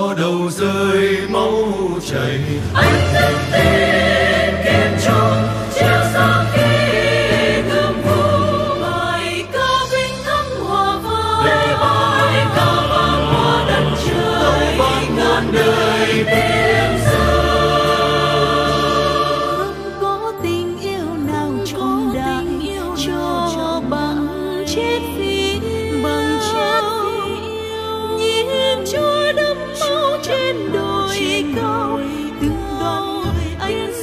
đầu rơi máu chảy. Anh thức tên kim trung treo sáng khi gươm phù, bài ca vinh thắng hòa vơi, bài ca vang hoa đất trời ngàn đời tiếng rơi. Không có tình yêu nào trong đời cho bằng chết vì nhìn Chúa đẫm máu trên đồi cao, từng đoàn người anh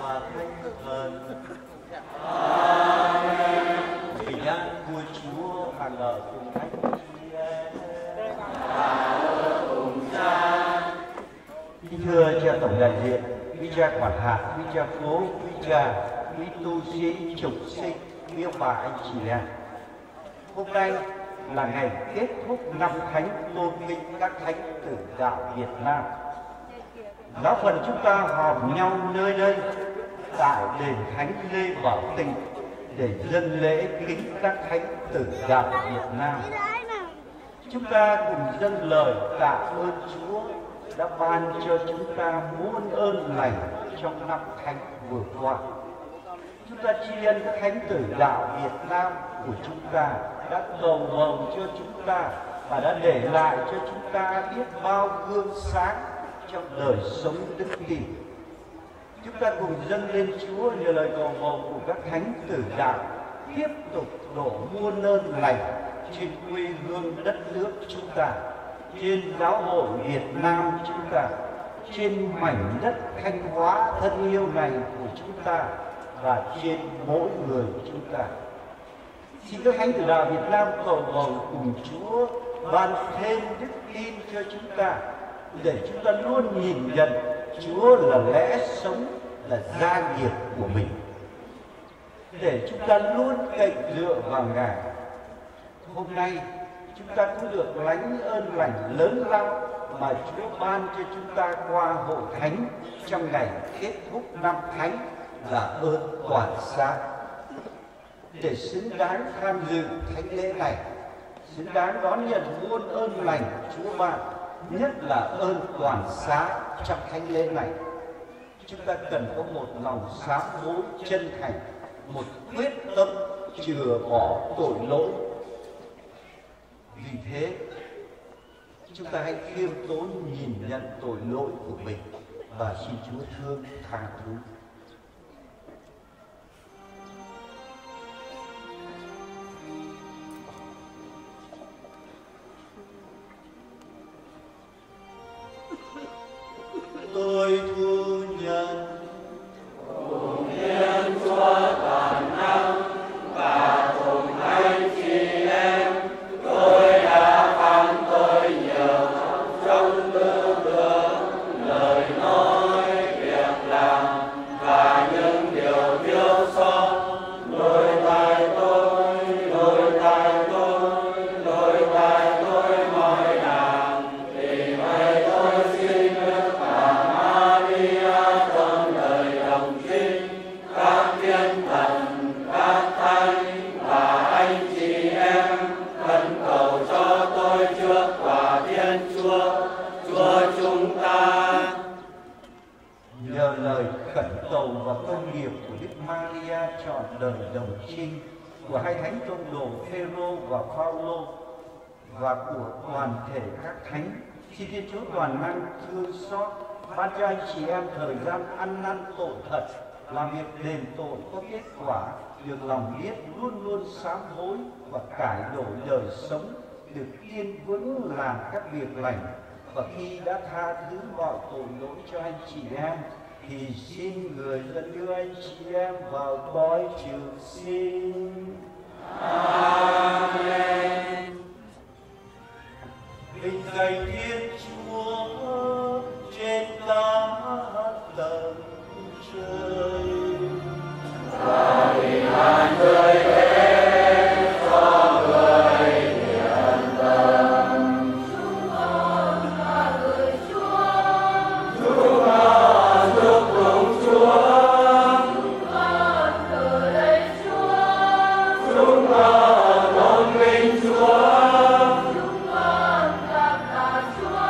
và thánh thần. Bình an của Chúa hàng ở cùng thánh chị em. Kính thưa cha tổng đại diện, quý cha quản hạt, quý cha phố, quý cha, quý tu sĩ, trục sinh, quý ông bà anh chị em. Hôm nay là ngày kết thúc năm thánh tôn vinh các thánh tử đạo Việt Nam. Giáo phận chúng ta họp nhau nơi đây tại đền thánh Lê Bảo Tịnh để dâng lễ kính các thánh tử đạo Việt Nam. Chúng ta cùng dâng lời tạ ơn Chúa đã ban cho chúng ta muôn ơn lành trong năm thánh vừa qua. Chúng ta tri ân các thánh tử đạo Việt Nam của chúng ta đã cầu bầu cho chúng ta và đã để lại cho chúng ta biết bao gương sáng trong đời sống đức tin. Chúng ta cùng dâng lên Chúa nhờ lời cầu bầu của các thánh tử đạo tiếp tục đổ muôn ơn lành trên quê hương đất nước chúng ta, trên giáo hội Việt Nam chúng ta, trên mảnh đất Thanh Hóa thân yêu này của chúng ta và trên mỗi người chúng ta. Xin các thánh tử đạo Việt Nam cầu bầu cùng Chúa ban thêm đức tin cho chúng ta, để chúng ta luôn nhìn nhận Chúa là lẽ sống, là gia nghiệp của mình, để chúng ta luôn cậy dựa vào Ngài. Hôm nay chúng ta cũng được lãnh ơn lành lớn lao mà Chúa ban cho chúng ta qua hội thánh trong ngày kết thúc năm thánh là ơn toàn xác. Để xứng đáng tham dự thánh lễ này, xứng đáng đón nhận muôn ơn lành Chúa ban, nhất là ơn toàn xá trong thánh lễ này, chúng ta cần có một lòng sám hối chân thành, một quyết tâm chừa bỏ tội lỗi. Vì thế, chúng ta hãy khiêm tốn nhìn nhận tội lỗi của mình và xin Chúa thương tha thứ. Tôi thu nhận cùng Thiên Chúa toàn năng và cùng anh chị em, tôi đã phạm tội nhiều trong tư tưởng, lời nói, việc làm và những điều thiếu sót. Lỗi tại tôi, lỗi tại tôi, lỗi tại tôi mọi đàng. Vì vậy tôi xin Đức Bà Maria trong đời đồng trinh, các thiên thần, các thánh và anh chị em khẩn cầu cho tôi trước tòa Thiên Chúa, Chúa chúng ta. nhờ lời khẩn cầu và công nghiệp của Đức Maria trọn đời đồng trinh, của hai thánh tông đồ Phêrô và Phaolô và của toàn thể các thánh, xin Thiên Chúa toàn năng thương xót ban cho anh chị em thời gian ăn năn tội thật, làm việc đền tội có kết quả, được lòng biết luôn luôn sám hối và cải đổi đời sống, được yên vững làm các việc lành. Và khi đã tha thứ mọi tội lỗi cho anh chị em, thì xin người dẫn đưa anh chị em vào cõi trường sinh. Amen. Vinh danh Thiên Chúa trên các tầng trời. Và bình an tươi đến cho người hiền tâm. Chúng con gửi Chúa. Chúng con chúc mừng Chúa. Chúng con thờ lạy Chúa. Chúng con tôn vinh Chúa. Chúng con cảm tạ Chúa.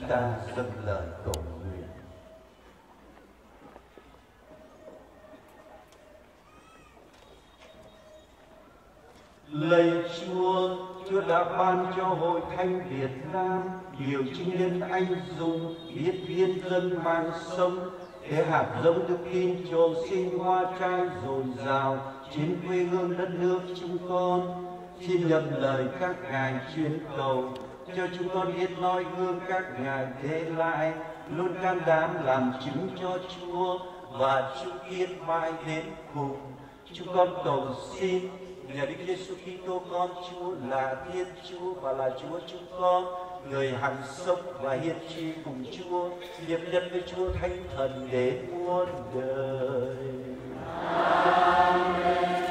ta dâng lời cầu nguyện. Lạy Chúa, Chúa đã ban cho Hội Thánh Việt Nam nhiều chứng nhân anh dũng, biết hiến dâng mang sống, để hạt giống đức tin trổ sinh hoa trái dồi dào trên quê hương đất nước chúng con. Xin nhận lời các ngài truyền cầu cho chúng con biết noi gương các ngài thế lại, luôn can đảm làm chứng cho Chúa và chúc yên mãi đến cùng. Chúng con cầu xin nhờ Đức Giêsu Kitô con Chúa là Thiên Chúa và là Chúa chúng con, người hằng sống và hiền tri cùng Chúa, hiệp nhất với Chúa Thánh Thần đến muôn đời. Amen.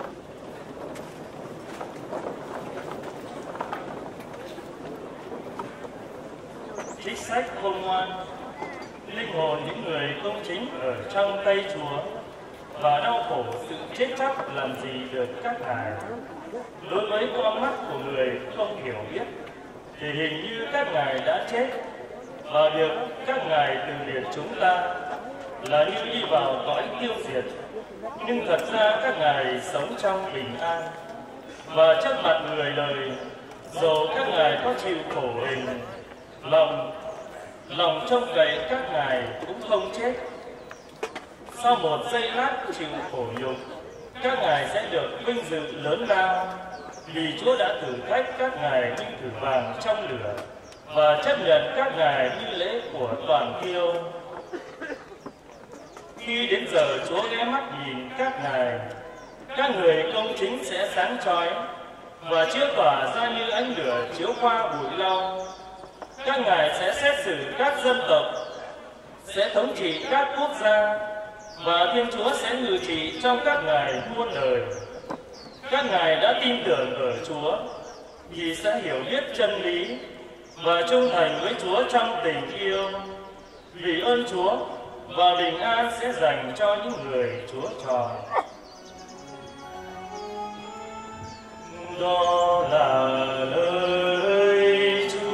Trích sách khôn ngoan. Linh hồn những người công chính ở trong tay Chúa, và đau khổ sự chết chóc làm gì được các ngài. Đối với con mắt của người không hiểu biết, thì hình như các ngài đã chết, và được các ngài từ biệt chúng ta là như đi vào cõi tiêu diệt. Nhưng thật ra các ngài sống trong bình an, và trước mặt người đời, dầu các ngài có chịu khổ hình, lòng trông cậy các ngài cũng không chết. Sau một giây lát chịu khổ nhục, các ngài sẽ được vinh dự lớn lao, vì Chúa đã thử thách các ngài như thử vàng trong lửa, và chấp nhận các ngài như lễ của toàn thiêu. Khi đến giờ Chúa ghé mắt nhìn các người công chính sẽ sáng chói và chiếu tỏa ra như ánh lửa chiếu qua bụi lau. Các ngài sẽ xét xử các dân tộc, sẽ thống trị các quốc gia, và Thiên Chúa sẽ ngự trị trong các ngài muôn đời. Các ngài đã tin tưởng ở Chúa vì sẽ hiểu biết chân lý và trung thành với Chúa trong tình yêu. Vì ơn Chúa và bình an sẽ dành cho những người Chúa chọn. Đó là lời Chúa.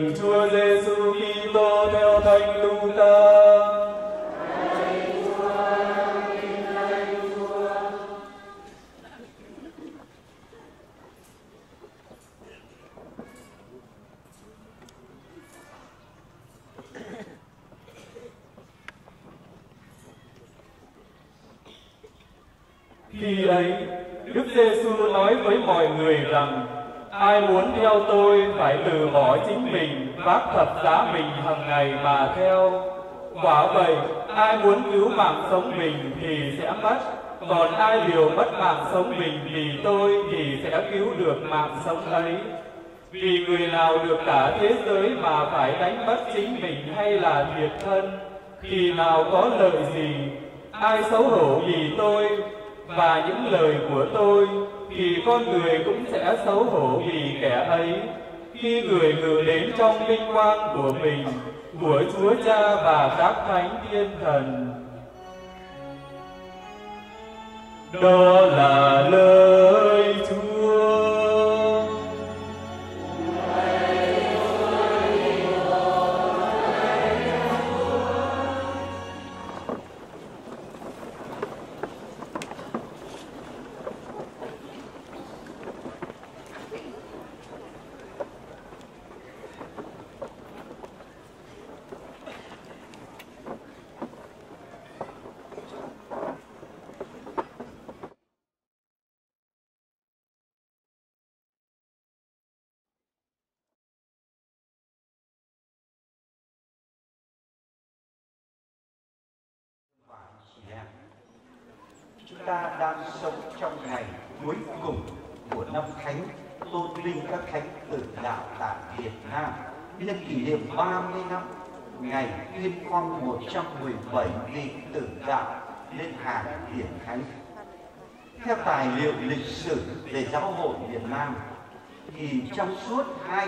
Lạy Chúa Giêsu Kitô theo Thánh Luca. Khi ấy, Đức Giêsu nói với mọi người rằng: ai muốn theo tôi phải từ bỏ chính mình, vác thập giá mình hàng ngày mà theo. Quả vậy, ai muốn cứu mạng sống mình thì sẽ mất, còn ai liều mất mạng sống mình vì tôi thì sẽ cứu được mạng sống ấy. Vì người nào được cả thế giới mà phải đánh mất chính mình hay là thiệt thân, thì nào có lợi gì? Ai xấu hổ vì tôi và những lời của tôi, thì con người cũng sẽ xấu hổ vì kẻ ấy, khi người ngự đến trong vinh quang của mình, của Chúa Cha và các thánh thiên thần. Đó là lời Chúa. Chúng ta đang sống trong ngày cuối cùng của năm Thánh, tôn vinh các thánh tử đạo tại Việt Nam, nhân kỷ niệm 30 năm ngày tuyên phong 117 vị tử đạo lên hàng hiển thánh. Theo tài liệu lịch sử về Giáo hội Việt Nam, thì trong suốt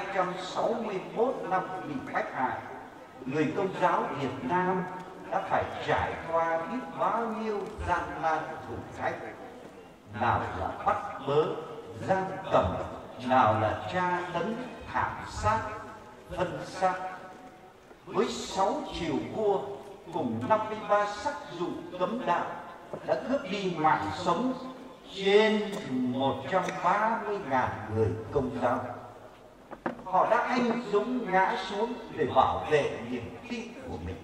261 năm bị bách hại, người Công giáo Việt Nam đã phải trải qua biết bao nhiêu gian nan thử thách, nào là bắt bớ, giam cầm, nào là tra tấn, thảm sát, phân xác. Với 6 triều vua cùng 53 sắc dụ cấm đạo đã cướp đi mạng sống trên 130.000 người Công giáo. Họ đã anh dũng ngã xuống để bảo vệ niềm tin của mình.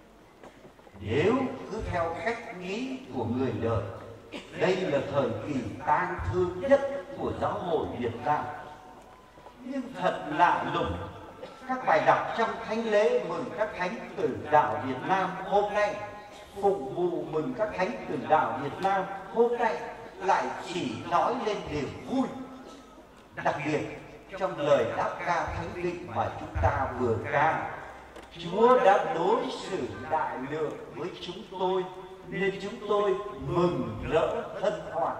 Nếu cứ theo cách nghĩ của người đời, đây là thời kỳ tang thương nhất của Giáo hội Việt Nam. Nhưng thật lạ lùng, các bài đọc trong thánh lễ mừng các thánh tử đạo Việt Nam hôm nay, phục vụ mừng các thánh tử đạo Việt Nam hôm nay lại chỉ nói lên điều vui. Đặc biệt trong lời đáp ca thánh linh mà chúng ta vừa ca, Chúa đã đối xử đại lượng với chúng tôi, nên chúng tôi mừng rỡ hân hoan.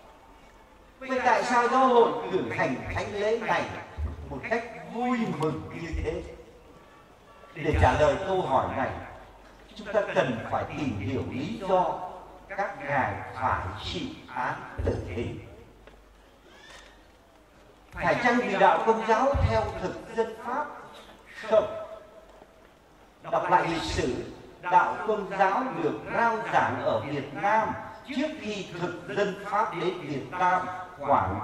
Vậy tại sao Giáo hội cử hành thánh lễ này một cách vui mừng như thế? Để trả lời câu hỏi này, chúng ta cần phải tìm hiểu lý do các ngài phải chịu án tử hình. Phải chăng vì đạo Công giáo theo thực dân Pháp? Không. Đọc lại lịch sử, đạo Công giáo được rao giảng ở Việt Nam trước khi thực dân Pháp đến Việt Nam khoảng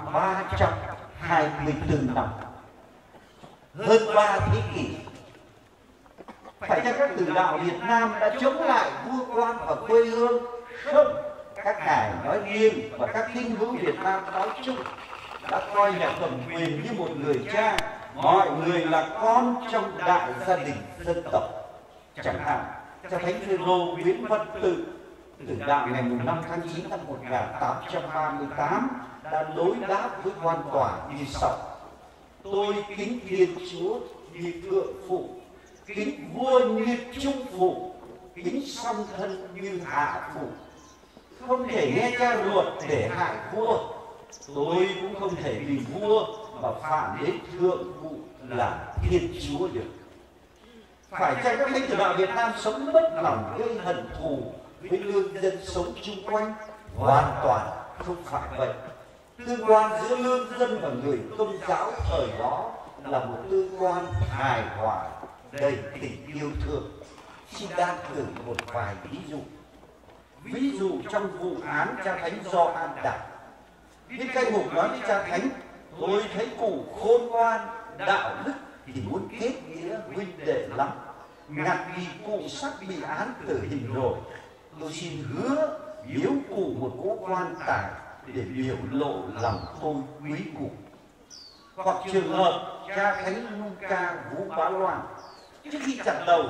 324 năm, hơn 3 thế kỷ. Phải chăng các tử đạo Việt Nam đã chống lại vua quan ở quê hương? Không. Các ngài nói riêng và các tín hữu Việt Nam nói chung đã coi nhà cầm quyền như một người cha, mọi người là con trong đại gia đình dân tộc. Chẳng hạn, theo Thánh Phêrô Nguyễn Văn Tự, tử đạo ngày 5 tháng 9 năm 1838 đã đối đáp với quan tòa như sau: tôi kính Thiên Chúa như thượng phụ, kính vua như trung phụ, kính song thân như hạ phụ. Không thể nghe cha ruột để hại vua, tôi cũng không thể vì vua mà phạm đến thượng phụ là Thiên Chúa được. Phải chăng các thánh tử đạo Việt Nam sống mất lòng gây hận thù với lương dân sống chung quanh? Hoàn toàn không phải vậy. Tương quan giữa lương dân và người Công giáo thời đó là một cơ quan hài hòa đầy tình yêu thương. Xin đang thử một vài ví dụ. Ví dụ trong vụ án cha thánh Gioan Đạo, viên cai ngục nói với cha thánh: tôi thấy cụ khôn ngoan, đạo đức thì muốn kết nghĩa huynh đệ lắm. Ngặt vì cụ sắp bị án tử hình rồi, tôi xin hứa biếu cụ một cỗ quan tài để biểu lộ lòng tôi quý cụ. Hoặc trường hợp cha thánh Luca Vũ Bá Loan, trước khi chặt đầu,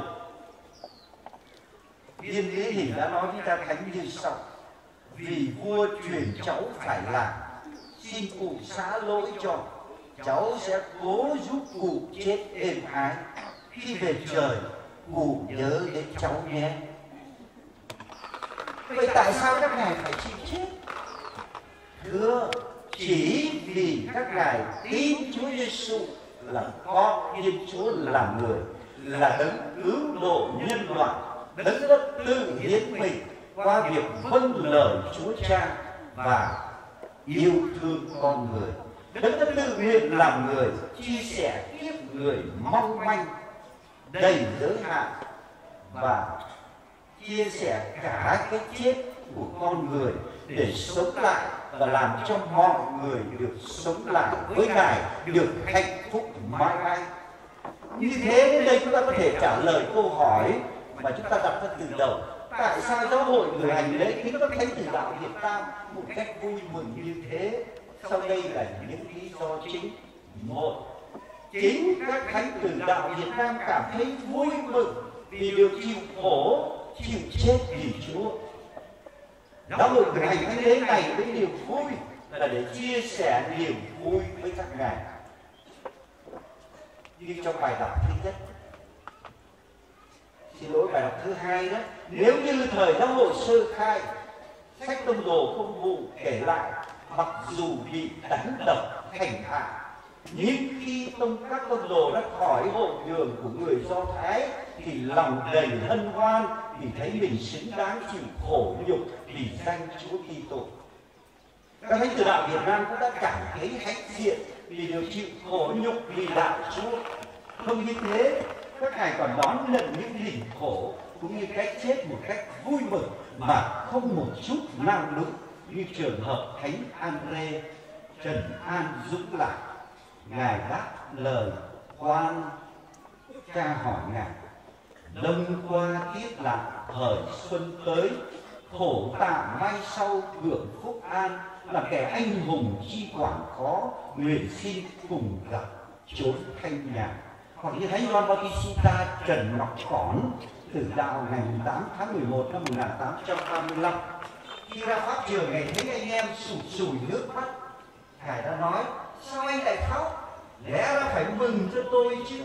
viên Lý Hình đã nói với cha thánh như sau: vì vua truyền cháu phải làm, xin cụ xá lỗi cho, cháu sẽ cố giúp cụ chết êm ái. Khi về trời, cụ nhớ đến cháu nhé. Vậy tại sao các ngài phải chịu chết? Thưa, chỉ vì các ngài tin Chúa Giêsu là con Thiên Chúa làm người, là đấng cứu độ nhân loại, đấng đã tự hiến mình qua việc vâng lời Chúa Cha và yêu thương con người. Đấng đã tự nguyện làm người, chia sẻ kiếp người mong manh, đầy giới hạn và chia sẻ cả cái chết của con người để sống lại và làm cho mọi người được sống lại với Ngài, được hạnh phúc mãi mãi. Như thế đến đây chúng ta có thể trả lời câu hỏi mà chúng ta đặt ra từ đầu: tại sao giáo hội người hành lễ kính các thánh tử đạo Việt Nam một cách vui mừng như thế? Sau đây là những lý do chính. Một, chính các thánh tử đạo Việt Nam cảm thấy vui mừng vì được chịu khổ, chịu chết vì Chúa. Giáo hội người hành thánh lễ này với niềm vui là để chia sẻ niềm vui với các ngài. Như trong bài đọc thứ nhất, xin lỗi, bài đọc thứ hai đó: nếu như thời giáo hội sơ khai, sách Tông Đồ Công vụ kể lại, mặc dù bị đánh đập hành hạ, nhưng khi các tông đồ đã khỏi hội đường của người Do Thái thì lòng đầy hân hoan vì thấy mình xứng đáng chịu khổ nhục vì danh Chúa Kitô. Các thánh tử đạo Việt Nam cũng đã cảm thấy hãnh diện vì được chịu khổ nhục vì đạo Chúa. Không như thế, các ngài còn đón nhận những hình khổ cũng như cái chết một cách vui mừng mà không một chút nao núng, như trường hợp thánh Andre Trần An Dũng lại. Ngài đáp lời quan cha hỏi ngài: đông qua tiết lạc thời xuân tới, khổ tạm mai sau hưởng phúc an, là kẻ anh hùng chi quản khó, nguyện xin cùng gặp chốn thanh nhàn. Hoặc như thánh Gioan Bautista Trần Ngọc Cỏn, tử đạo ngày 8 tháng 11 năm 1835, khi ra pháp trường ngày thấy anh em sụt sùi nước mắt, ngài đã nói: sao anh lại khóc? Lẽ ra phải mừng cho tôi chứ.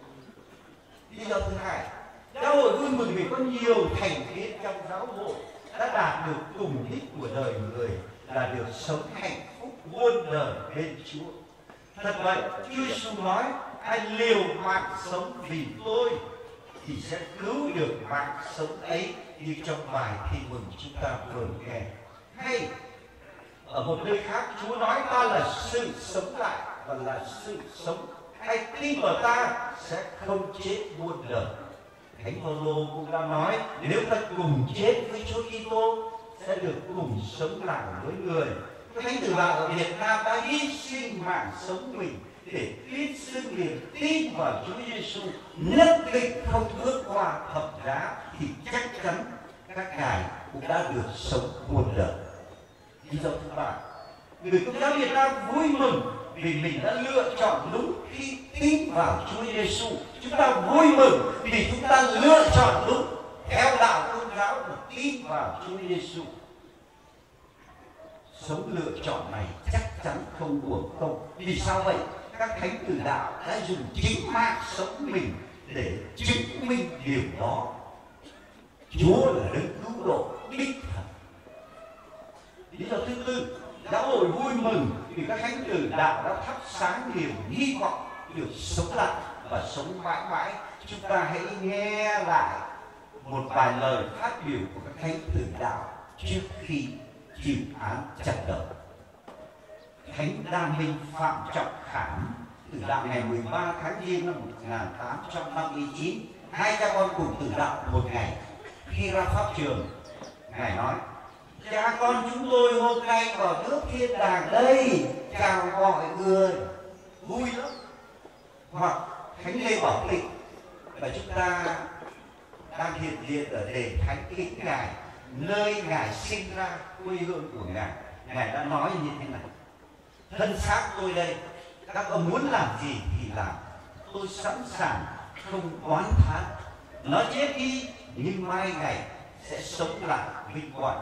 Lý do thứ hai, giáo hội vui mừng vì có nhiều thành viên trong giáo hội đã đạt được cùng đích của đời người là được sống hạnh phúc muôn đời bên Chúa. Thật vậy, Chúa Giêsu nói: ai liều mạng sống vì tôi thì sẽ cứu được mạng sống ấy, như trong bài Tin Mừng chúng ta vừa nghe. Hay ở một nơi khác, Chúa nói: ta là sự sống lại và là sự sống, ai tin vào ta sẽ không chết muôn đời. Thánh Phaolô cũng đã nói: nếu ta cùng chết với Chúa Kitô sẽ được cùng sống lại với người. Các thánh tử đạo ở Việt Nam đã hy sinh mạng sống mình để tuyên xưng niềm tin vào Chúa Giêsu, nhất định không bước qua thập giá, thì chắc chắn các ngài cũng đã được sống muôn đời. Lý do thứ ba, người Công giáo Việt Nam vui mừng vì mình đã lựa chọn đúng khi tin vào Chúa Giêsu. Chúng ta vui mừng vì chúng ta lựa chọn đúng theo đạo Công giáo và tin vào Chúa Giêsu. Sống lựa chọn này chắc chắn không uổng công. Vì sao vậy? Các thánh tử đạo đã dùng chính mạng sống mình để chứng minh điều đó. Chúa là đấng cứu độ đích thật. Lý do thứ tư, giáo hội vui mừng vì các thánh tử đạo đã thắp sáng niềm hy vọng được sống lại và sống mãi mãi. Chúng ta hãy nghe lại một vài lời phát biểu của các thánh tử đạo trước khi chịu án chặt đầu. Thánh Đa Minh Phạm Trọng Khảm, tử đạo ngày 13 tháng Giêng năm 1859. Hai cha con cùng tử đạo một ngày. Khi ra pháp trường, Ngài nói: cha con chúng tôi hôm nay vào nước thiên đàng đây, chào mọi người, vui lắm. Hoặc Thánh Lê Bảo Tịnh và chúng ta đang hiện diện ở đền Thánh Kính Ngài, nơi Ngài sinh ra, quê hương của Ngài. Ngài đã nói như thế này: thân xác tôi đây, các ông muốn làm gì thì làm, tôi sẵn sàng, không oán thán. Nó chết đi nhưng mai ngày sẽ sống lại vinh quang.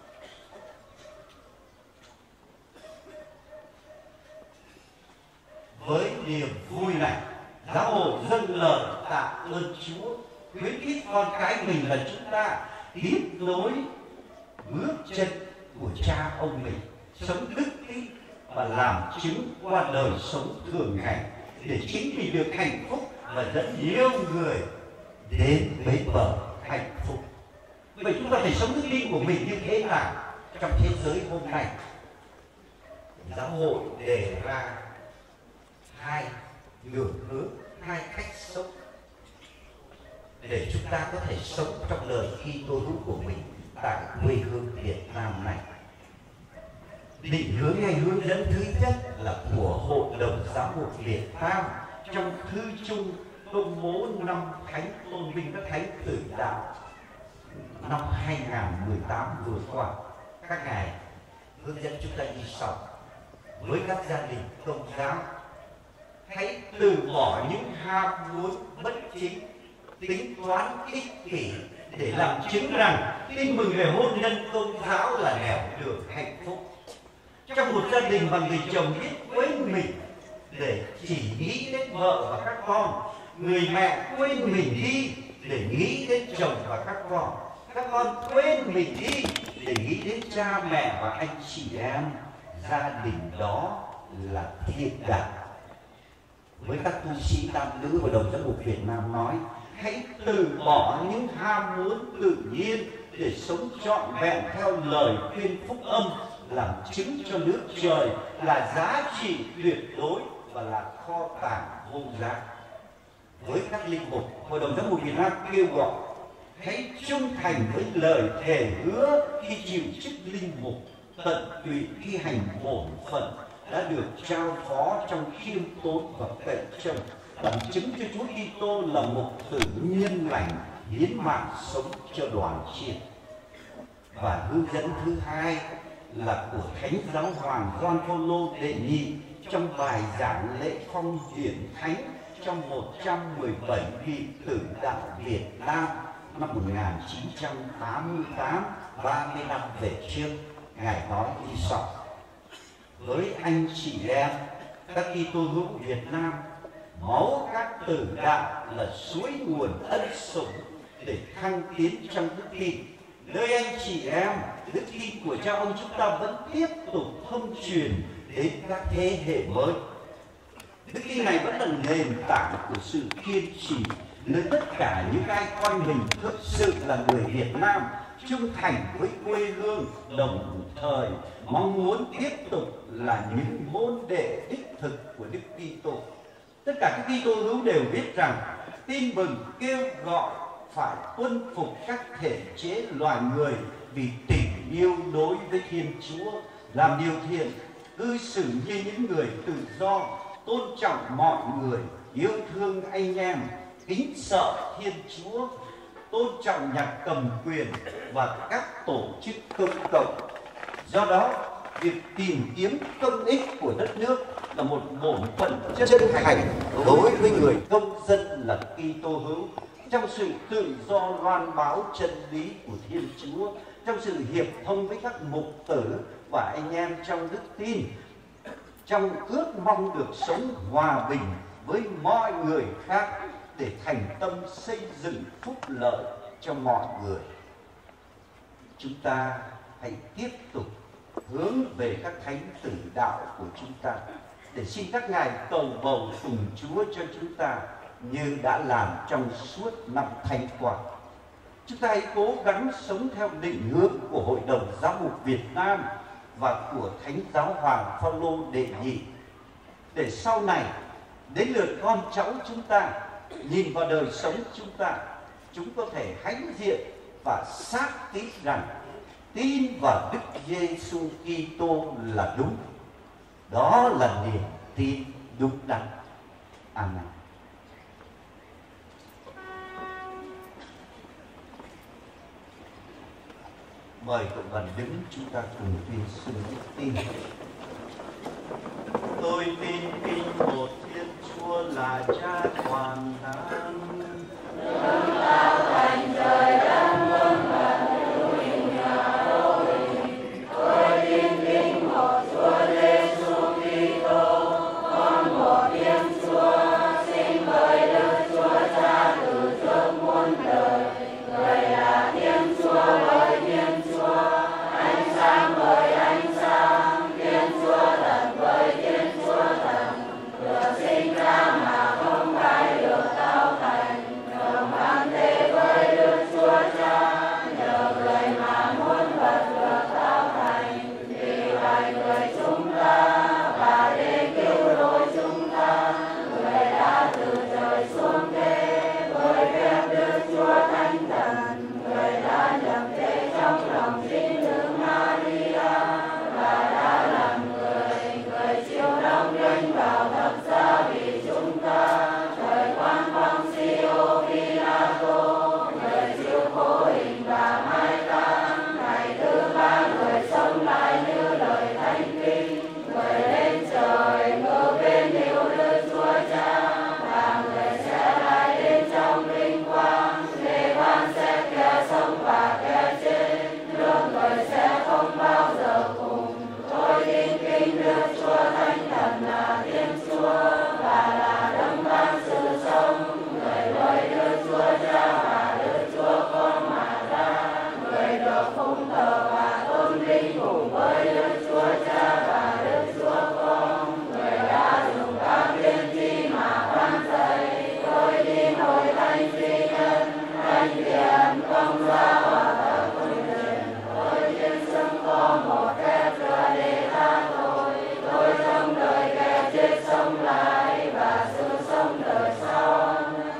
Với niềm vui này, giáo hội dâng lời tạ ơn Chúa, khuyến khích con cái mình là chúng ta tiếp nối bước chân của cha ông mình, sống đức tin và làm chứng qua đời sống thường ngày, để chính mình được hạnh phúc và dẫn nhiều người đến bến bờ hạnh phúc. Vậy chúng ta phải sống đức tin của mình như thế nào trong thế giới hôm nay? Giáo hội đề ra hai đường hướng, hai cách sống để chúng ta có thể sống trong đời Kitô hữu của mình tại quê hương Việt Nam này. Định hướng hay hướng dẫn thứ nhất là của Hội đồng Giáo mục Việt Nam trong thư chung công bố năm Thánh tôn vinh các thánh tử đạo năm 2018 vừa qua. Các ngài hướng dẫn chúng ta như sau: với các gia đình Công giáo, hãy từ bỏ những ham muốn bất chính, tính toán ích kỷ để làm chứng rằng tin mừng về hôn nhân Công giáo là nẻo đường hạnh phúc. Trong một gia đình mà người chồng biết quên mình để chỉ nghĩ đến vợ và các con, người mẹ quên mình đi để nghĩ đến chồng và các con quên mình đi để nghĩ đến cha mẹ và anh chị em, gia đình đó là thiên đàng. Với các tu sĩ nam nữ và đồng giáo mục Việt Nam nói: hãy từ bỏ những ham muốn tự nhiên để sống trọn vẹn theo lời tuyên phúc âm, làm chứng cho nước trời là giá trị tuyệt đối và là kho tàng vô giá. Với các linh mục, Hội đồng Giáo mục Việt Nam kêu gọi hãy trung thành với lời thề hứa khi chịu chức linh mục, tận tụy khi hành bổn phận đã được trao phó trong khiêm tốn và cậy trông, làm chứng cho Chúa Kitô là mục tử nhân lành, hiến mạng sống cho đoàn chiên. Và hướng dẫn thứ hai là của Thánh Giáo Hoàng Gioan Phaolô đệ nhị trong bài giảng lễ phong hiển thánh trong 117 vị tử đạo Việt Nam năm 1988, 30 năm về trước. Ngài nói như sau: với anh chị em các Kitô hữu Việt Nam, máu các tử đạo là suối nguồn ân sủng để thăng tiến trong đức tin. Nơi anh chị em, đức tin của cha ông chúng ta vẫn tiếp tục thông truyền đến các thế hệ mới. Đức tin này vẫn là nền tảng của sự kiên trì, nơi tất cả những ai coi mình thực sự là người Việt Nam, trung thành với quê hương, đồng thời mong muốn tiếp tục là những môn đệ đích thực của Đức Kitô. Tất cả các Kitô hữu đều biết rằng tin mừng kêu gọi phải tuân phục các thể chế loài người vì tình yêu đối với Thiên Chúa, làm điều thiện, cư xử như những người tự do, tôn trọng mọi người, yêu thương anh em, kính sợ Thiên Chúa, tôn trọng nhà cầm quyền và các tổ chức công cộng. Do đó, việc tìm kiếm công ích của đất nước là một bổn phận chân thành đối với người công dân là Kitô hữu, trong sự tự do loan báo chân lý của Thiên Chúa, trong sự hiệp thông với các mục tử và anh em trong đức tin, trong ước mong được sống hòa bình với mọi người khác để thành tâm xây dựng phúc lợi cho mọi người. Chúng ta hãy tiếp tục hướng về các thánh tử đạo của chúng ta để xin các ngài cầu bầu cùng Chúa cho chúng ta như đã làm trong suốt năm Thánh qua. Chúng ta hãy cố gắng sống theo định hướng của Hội đồng Giáo mục Việt Nam và của Thánh Giáo Hoàng Phaolô đệ nhị, để sau này đến lượt con cháu chúng ta nhìn vào đời sống chúng ta, chúng có thể hãnh diện và xác tín rằng tin vào Đức Giêsu Kitô là đúng. Đó là niềm tin đúng đắn. Amen. Mời cộng đoàn đứng, chúng ta cùng tuyên xưng đức tin. Tôi tin kính một Thiên Chúa là Cha toàn năng, đấng tạo thành trời đất muôn vật, hữu nhà vô hình. Tôi tin kính một Chúa Giêsu Kitô, con một Thiên Chúa, sinh bởi Đức Chúa Cha từ trước muôn đời. Người là Thiên Chúa với Thiên Chúa, ánh sáng với ánh sáng, Thiên Chúa thật với Thiên Chúa thật, được sinh ra mà không phải được tạo thành, đồng mang thế với Đức Chúa Cha, nhờ người mà muôn vật được tạo thành, vì loài người chúng ta và để cứu rỗi chúng ta, người đã từ trời xuống thế với phép Đức Chúa Thánh Thần, người đã nhập thế trong lòng Trinh Nữ Maria và đã làm người, người chịu đóng đinh vào thập giá vì chúng ta, thời quan Poncio Pilato, người chịu khổ hình và mai táng, ngày thứ ba người sống lại như lời Thánh Kinh, người lên trời ngự bên hữu Đức Chúa Cha, và người sẽ lại đến trong vinh quang để ban xét kẻ sống và kẻ chết, nước người sẽ không bao giờ cùng. Tôi tin kính Đức Chúa Thánh Thần là Thiên Chúa và là đấng ban sự sống, người với Đức Chúa Cha và Đức Chúa Con mà ra, người được phụng thờ và tôn vinh cùng với Đức Chúa Cha và Đức Chúa Con, người đã dùng các tiên tri mà ban dạy. Tôi tin Hội Thánh Duy Nhất, Thánh Thiện, Công giáo và thật công truyền. Tôi tin xưng có một phép rửa để tha tội. Tôi trong đời kẻ chết sống lại và sự sống đời sau.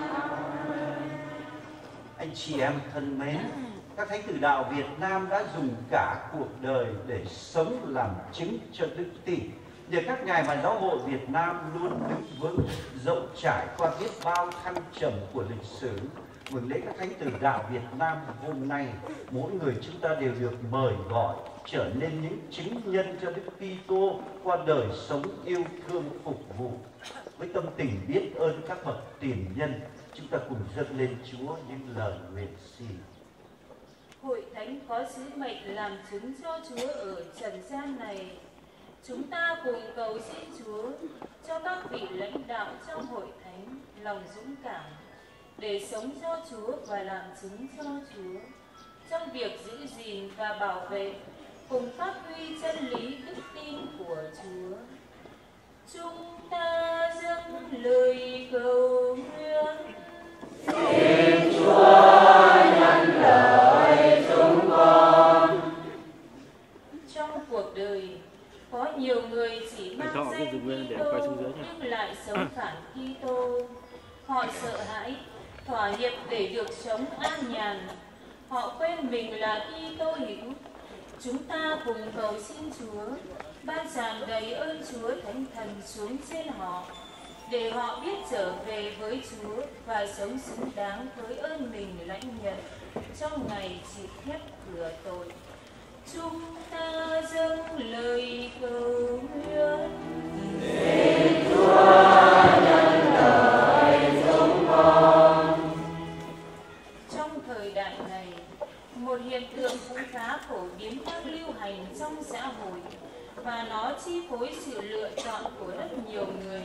Anh chị em thân mến, các thánh tử đạo Việt Nam đã dùng cả cuộc đời để sống làm chứng cho đức tin. Nhờ các ngài mà giáo hội Việt Nam luôn đứng vững dẫu trải qua biết bao thăng trầm của lịch sử. Mừng lễ các thánh tử đạo Việt Nam hôm nay, mỗi người chúng ta đều được mời gọi trở nên những chứng nhân cho Đức Kitô qua đời sống yêu thương phục vụ. Với tâm tình biết ơn các bậc tiền nhân, chúng ta cùng dâng lên Chúa những lời nguyện xin. Hội Thánh có sứ mệnh làm chứng cho Chúa ở trần gian này. Chúng ta cùng cầu xin Chúa cho các vị lãnh đạo trong Hội Thánh lòng dũng cảm để sống cho Chúa và làm chứng cho Chúa trong việc giữ gìn và bảo vệ cùng phát huy chân lý đức tin của Chúa. Chúng ta dâng lời cầu nguyện. Xin Chúa nhận lời chúng con. Trong cuộc đời có nhiều người chỉ mang danh Kitô nhưng lại sống phản Kitô. Họ sợ hãi, thỏa hiệp để được sống an nhàn. Họ quên mình là Kitô hữu. Chúng ta cùng cầu xin Chúa ban tràn đầy ơn Chúa Thánh Thần xuống trên họ, để họ biết trở về với Chúa và sống xứng đáng với ơn mình lãnh nhận trong ngày chịu phép cửa tội. Chúng ta dâng lời cầu nguyện. Xin Chúa nhận lời chúng con. Trong thời đại này, một hiện tượng cũng khá phổ biến đang lưu hành trong xã hội, và nó chi phối sự lựa chọn của rất nhiều người,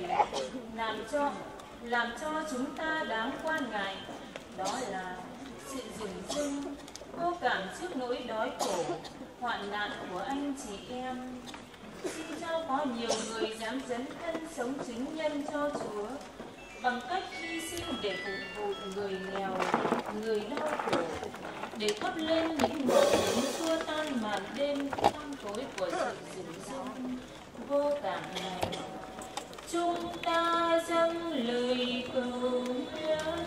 làm cho chúng ta đáng quan ngại. Đó là sự dửng dưng, vô cảm trước nỗi đói khổ, hoạn nạn của anh chị em. Xin cho có nhiều người dám dấn thân sống chứng nhân cho Chúa bằng cách hy sinh để phục vụ người nghèo, người đau khổ, để thắp lên những ngọn nến xua tan màn đêm tăm tối của sự dửng dưng vô cảm này. Chúng ta dâng lời cầu nguyện.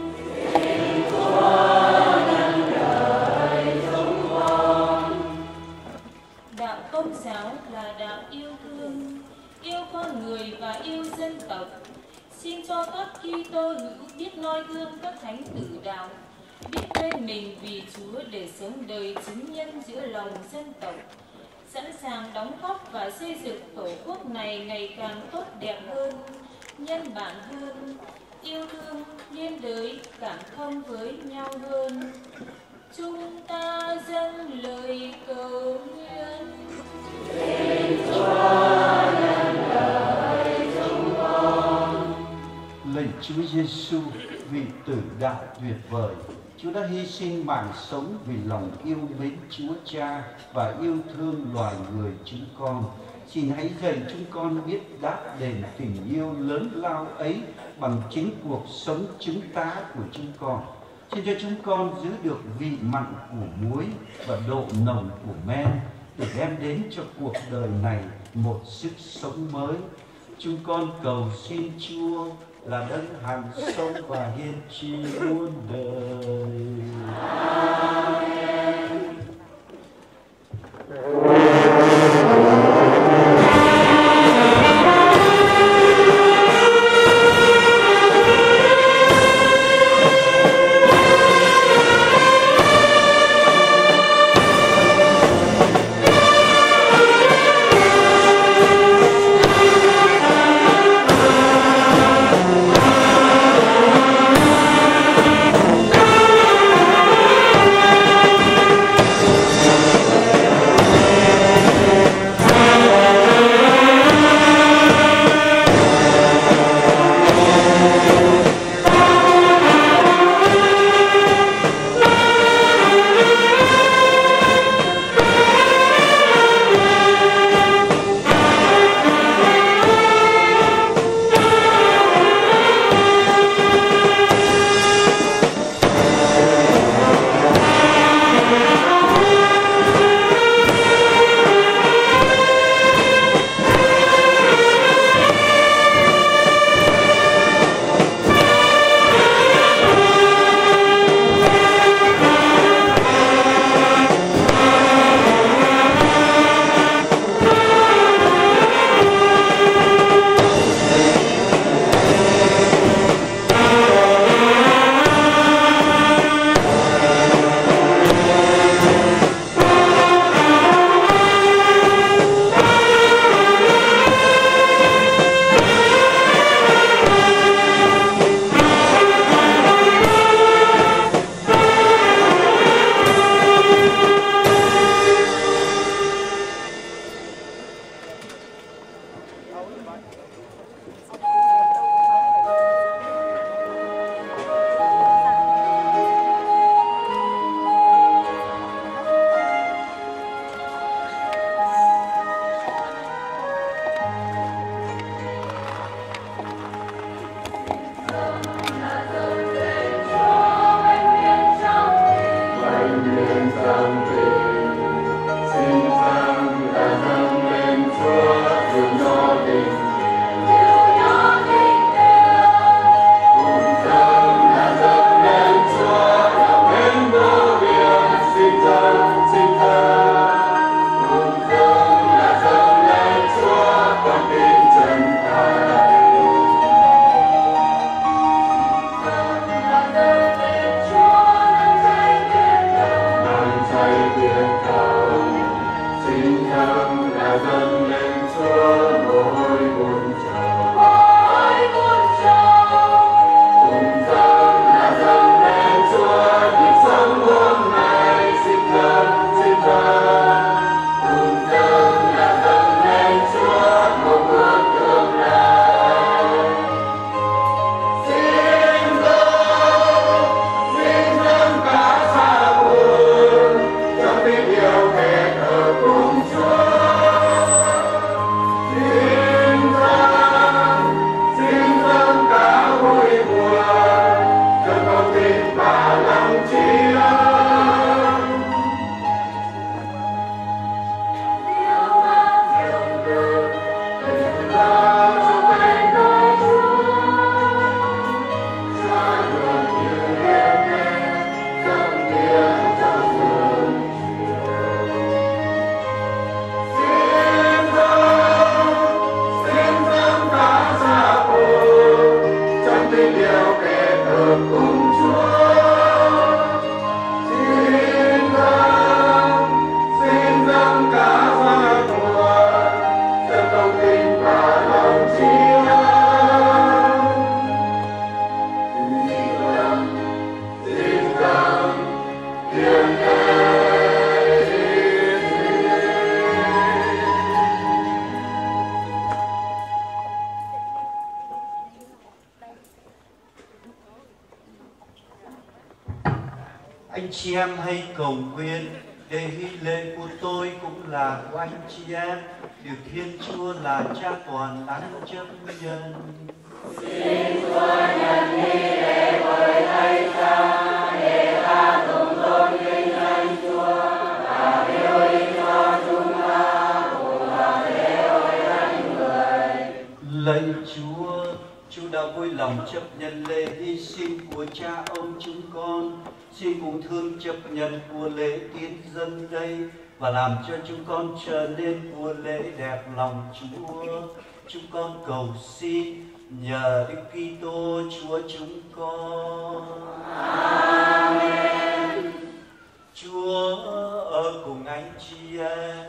Đạo Công giáo là đạo yêu thương, yêu con người và yêu dân tộc. Xin cho các Kitô hữu biết noi gương các thánh tử đạo, biết quên mình vì Chúa để sống đời chứng nhân giữa lòng dân tộc, sẵn sàng đóng góp và xây dựng tổ quốc này ngày càng tốt đẹp hơn, nhân bản hơn, yêu thương, liên đới, cảm thông với nhau hơn. Chúng ta dâng lời cầu nguyện. Lạy Chúa Giêsu, vì tử đạo tuyệt vời, Chúa đã hy sinh mạng sống vì lòng yêu mến Chúa Cha và yêu thương loài người chúng con. Xin hãy dạy chúng con biết đáp đền tình yêu lớn lao ấy bằng chính cuộc sống chứng tá của chúng con. Xin cho chúng con giữ được vị mặn của muối và độ nồng của men để đem đến cho cuộc đời này một sức sống mới. Chúng con cầu xin Chúa là đấng hằng sống và hiên tri muôn đời. Anh chị em hãy cầu nguyện để hy lễ của tôi cũng là của anh chị em, được Thiên Chúa là Cha toàn năng chấp nhận. Xin Chúa nhận hy lễ với Thầy Cha để ta cùng tôn kính danh Chúa và yêu ích cho chúng ta cùng là lễ hội Thánh Người. Lạy Chúa, Chúa đã vui lòng chấp nhận lễ hy sinh của Cha ông chúng con. Xin cùng thương chấp nhận của lễ tiến dân đây và làm cho chúng con trở nên của lễ đẹp lòng Chúa. Chúng con cầu xin nhờ Đức Kitô Chúa chúng con. Amen. Chúa ở cùng anh chị em.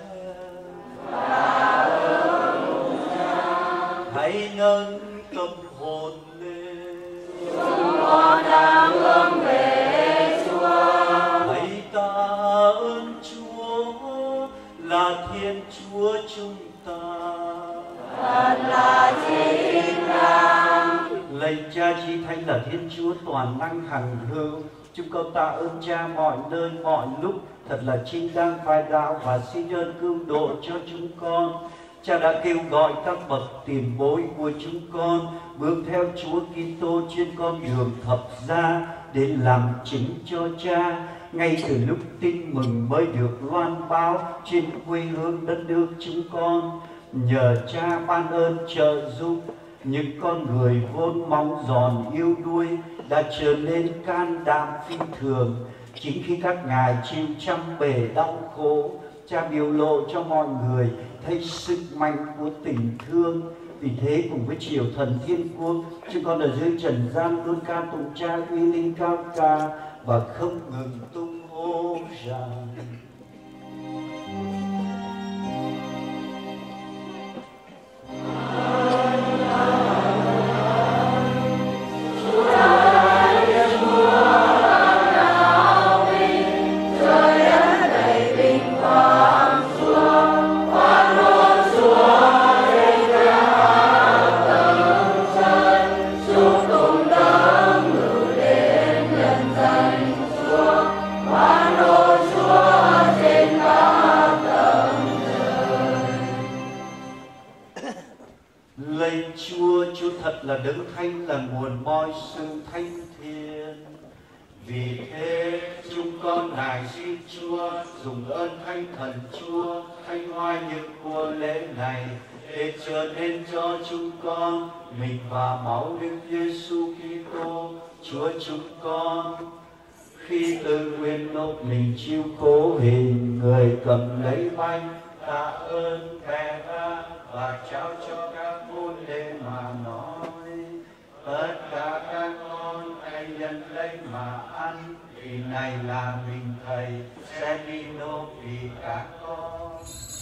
Hãy nâng tâm hồn lên. Chúng con đang hướng về Chúa. Hãy tạ ơn Chúa là Thiên Chúa chúng ta. Thật là chính đáng. Lạy Cha Chí Thánh là Thiên Chúa toàn năng hằng hữu, chúng con tạ ơn Cha mọi nơi mọi lúc, thật là chính đáng phải đạo và xin ơn cứu độ cho chúng con. Cha đã kêu gọi các bậc tiền bối của chúng con bước theo Chúa Kitô trên con đường thập giá để làm chứng cho Cha. Ngay từ lúc tin mừng mới được loan báo trên quê hương đất nước chúng con, nhờ Cha ban ơn trợ giúp, những con người vốn mong giòn yêu đuối đã trở nên can đảm phi thường. Chính khi các ngài chịu trăm bề đau khổ, Cha biểu lộ cho mọi người thấy sức mạnh của tình thương. Vì thế cùng với triều thần thiên quốc, chúng con ở dưới trần gian luôn ca tụng Cha uy linh cao ca và không ngừng tung hô rằng: là đấng thánh, là nguồn mọi sự thánh thiện. Vì thế chúng con nài xin Chúa dùng ơn Thánh Thần Chúa thanh hóa những của lễ này để trở nên cho chúng con mình và máu Đức Giêsu Kitô Chúa chúng con. Khi tự nguyện nộp mình chịu khổ hình, người cầm lấy bánh tạ ơn bè ra và trao cho các môn đệ mà nói: tất cả các con hãy nhận lấy mà ăn, vì này là mình Thầy sẽ đi nộp vì các con.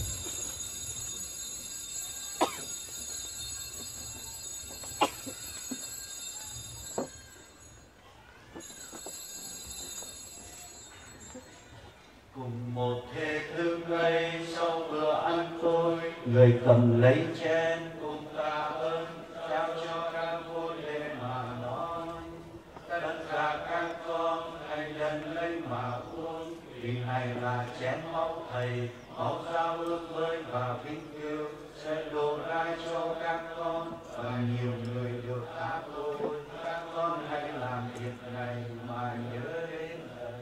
Cùng một thế thức ấy, sau bữa ăn tối, người cầm lấy chén cùng tạ ơn trao cho các môn đệ mà nói: tất cả các con hãy nhận lấy mà uống, vì này là chén máu Thầy, máu giao ước mới và vinh yêu sẽ đổ ra cho các con và nhiều người được tha tội. Các con hãy làm việc này mà nhớ đến Thầy.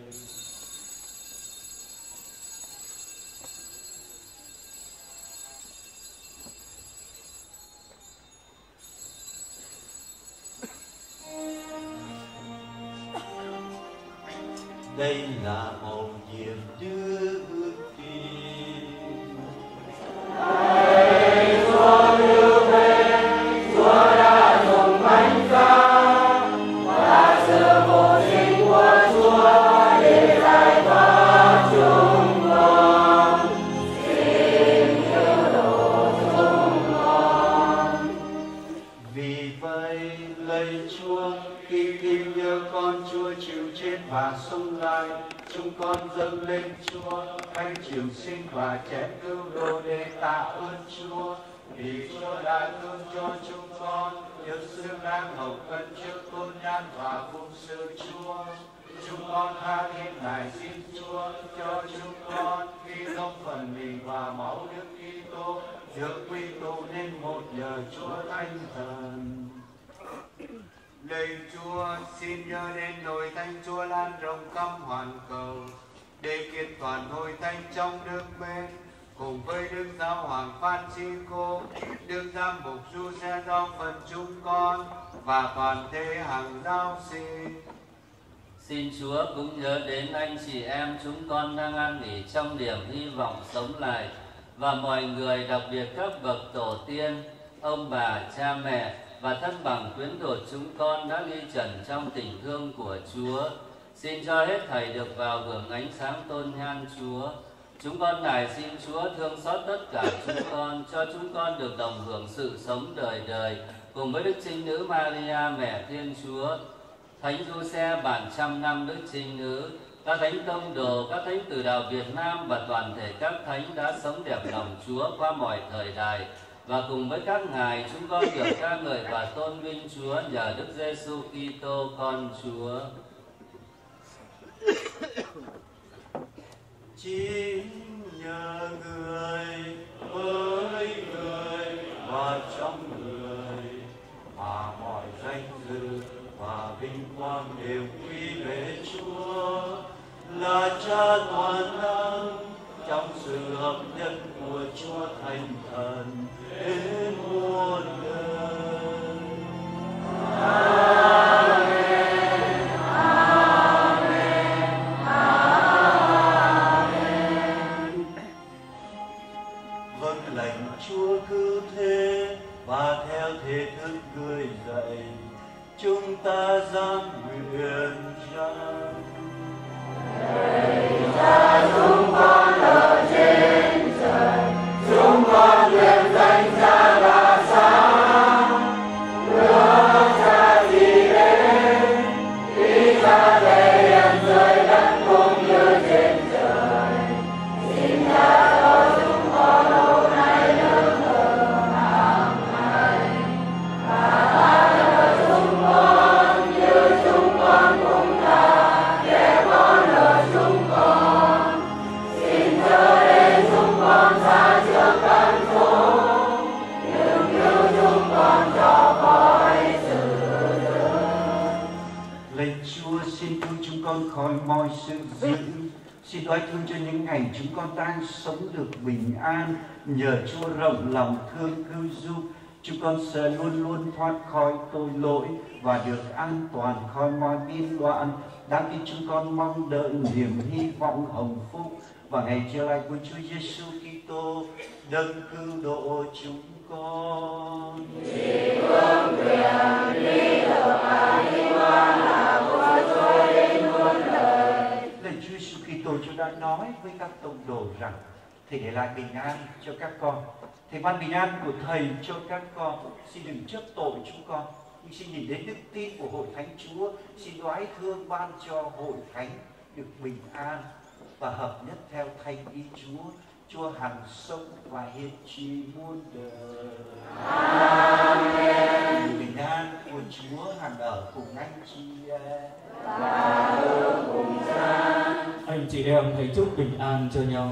Đây là mầu nhiệm Đức Tin. Hãy Chúa yêu mến, Chúa đã dùng bánh ra và sự vô sinh của Chúa để giải thoát chúng con. Xin yêu độ chúng con. Vì vậy lạy Chúa, khi tin nhớ con Chúa chịu chết và sống lại, chúng con dâng lên Chúa canh chịu sinh và chén cứu độ để tạ ơn Chúa, vì Chúa đã thương cho chúng con, nhớ xương đang hầu cân trước tôn nhan và phụng sự Chúa. Chúng con tha thiết nài xin Chúa cho chúng con khi không phần mình và máu Đức Kitô được quy tụ nên một nhờ Chúa Thánh Thần. Lạy Chúa, xin nhớ đến nồi Thánh Chúa lan rộng khắp hoàn cầu để kiện toàn hội thánh trong nước bên, cùng với Đức Giáo Hoàng Francisco, Đức Giám mục Giuse do phần chúng con và toàn thể hàng giáo sĩ. Xin Chúa cũng nhớ đến anh chị em chúng con đang an nghỉ trong niềm hy vọng sống lại, và mọi người, đặc biệt các bậc tổ tiên, ông bà, cha mẹ và thân bằng quyến thuộc chúng con đã ly trần trong tình thương của Chúa. Xin cho hết thảy được vào hưởng ánh sáng tôn nhan Chúa. Chúng con nài xin Chúa thương xót tất cả chúng con, cho chúng con được đồng hưởng sự sống đời đời cùng với Đức Trinh Nữ Maria mẹ Thiên Chúa, Thánh Giuse bạn trăm năm Đức Trinh Nữ, các thánh tông đồ, các thánh tử đạo Việt Nam và toàn thể các thánh đã sống đẹp lòng Chúa qua mọi thời đại. Và cùng với các ngài chúng con được ca ngợi và tôn vinh Chúa nhờ Đức Giêsu Kitô con Chúa. Chính nhờ người, với người và trong người mà mọi danh dự và vinh quang đều quy về Chúa là Cha toàn năng, trong sự hợp nhất của Chúa Thánh Thần đến muôn đời. Amen. Amen. Amen. Vâng lệnh Chúa cứ thế, và theo thể thức người dạy, chúng ta dám nguyện rằng: Lạy Cha chúng con ở trên trời, chúng con nguyện danh Cha là sáng, đưa Cha đi đến, ý Cha thể hiện dưới đất cũng như trên trời. Xin Cha cho chúng con hôm nay lương thực hàng ngày, và cho chúng con như chúng con cũng đã kẻ con ở chúng con. Xin cho đến chúng con xa trước căn khổ, nhưng cứu chúng con cho khỏi sự dữ. Lạy Chúa, xin cứu chúng con khỏi mọi sự dữ. Xin đoái thương cho những ngày chúng con đang sống được bình an. Nhờ Chúa rộng lòng thương cứu giúp, chúng con sẽ luôn luôn thoát khỏi tội lỗi và được an toàn khỏi mọi biên loạn. Đáng tin chúng con mong đợi niềm hy vọng hồng phúc và ngày trở lại của Chúa Giêsu Kitô, đấng cứu độ chúng con. Chỉ vương quyền lý được ai oan là của Chúa đến muôn đời. Lạy Chúa Giêsu Kitô, Chúa đã nói với các tông đồ rằng Thầy để lại bình an cho các con. Thầy ban bình an của Thầy cho các con. Xin đừng chấp tội chúng con, nhưng xin nhìn đến đức tin của hội thánh Chúa. Xin đoái thương ban cho hội thánh được bình an và hợp nhất theo thánh ý Chúa. Chúa hằng sống và hiện trị muôn đời. Amen. Bình an của Chúa hằng ở cùng anh chị em và ở cùng Cha. Anh chị em hãy chúc bình an cho nhau.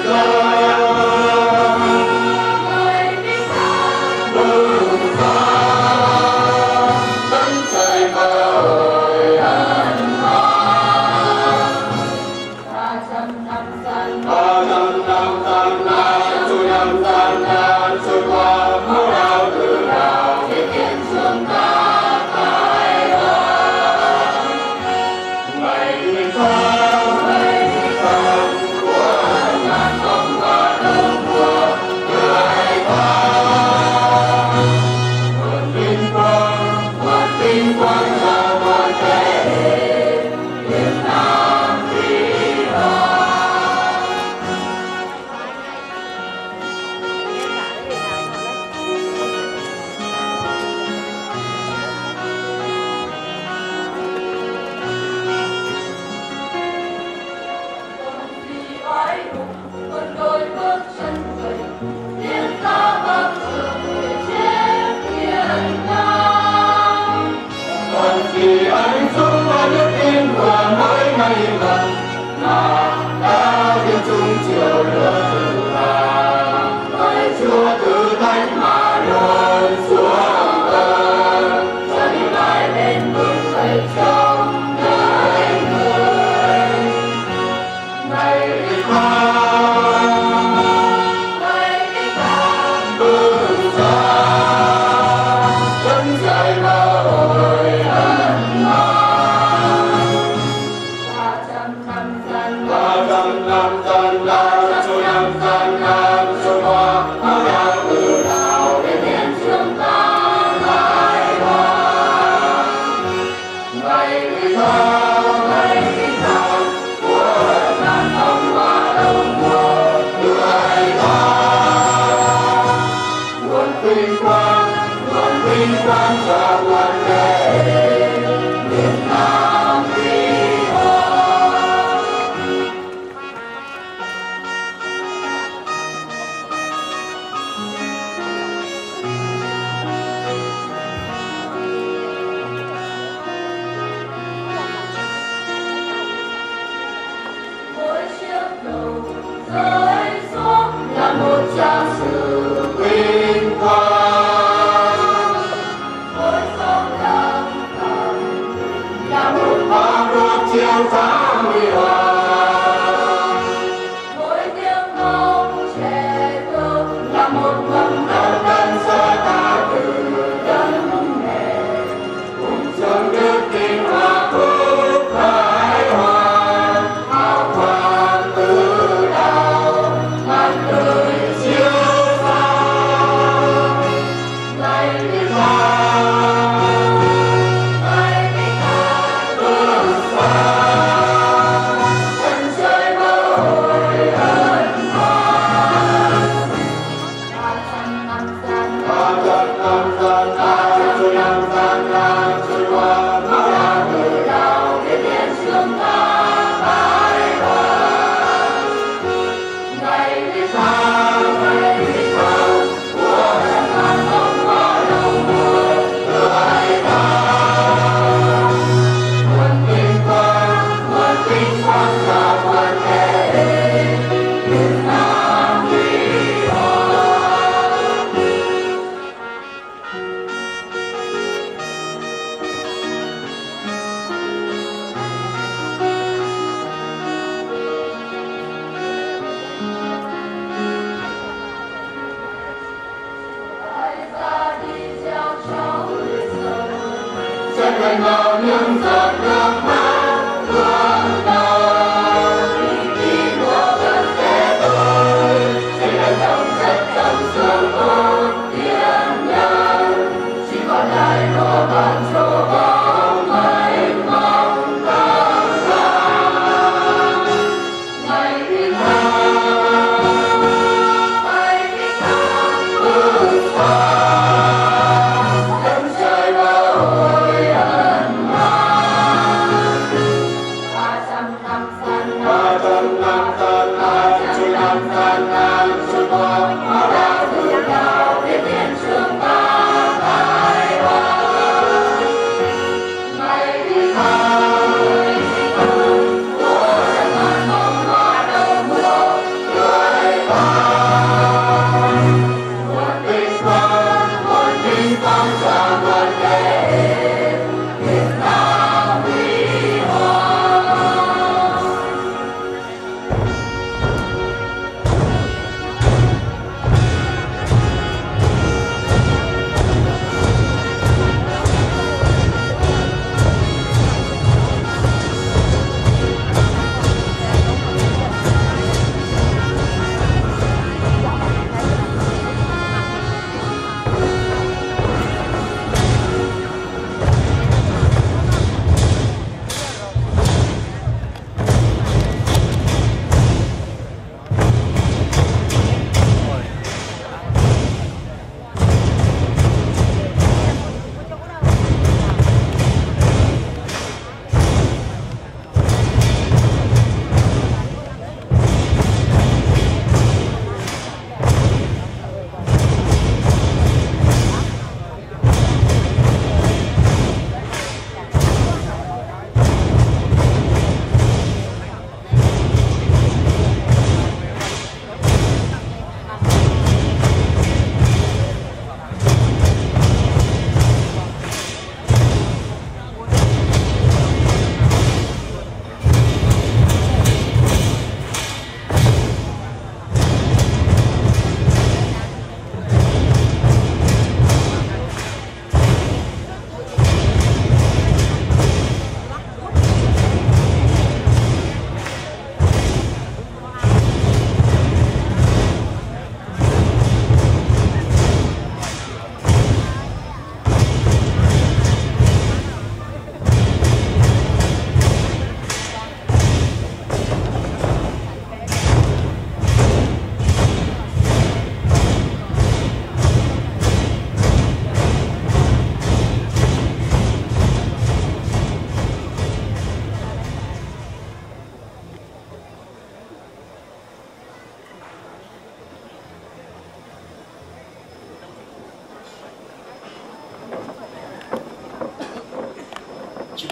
Hãy subscribe cho kênh Ghiền Mì Gõ để không bỏ lỡ